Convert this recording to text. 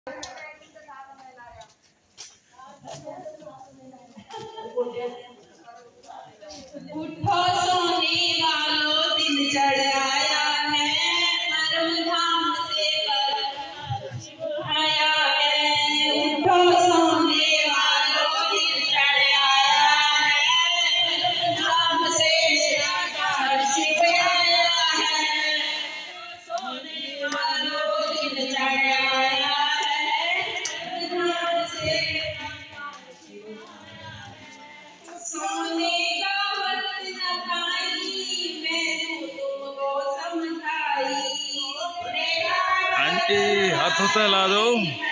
उठो सोने वालों, दिन चढ़ आया है, परम धाम से आया है। उठो सोने वालों, दिन चढ़ आया है, परम धाम से शिव आया है। सोने वालों, दिन चढ़ आया है, परम धाम से सोने का वक्त न खाई, मैं तुमको समझाई। आंटी हाथ होता ला दो।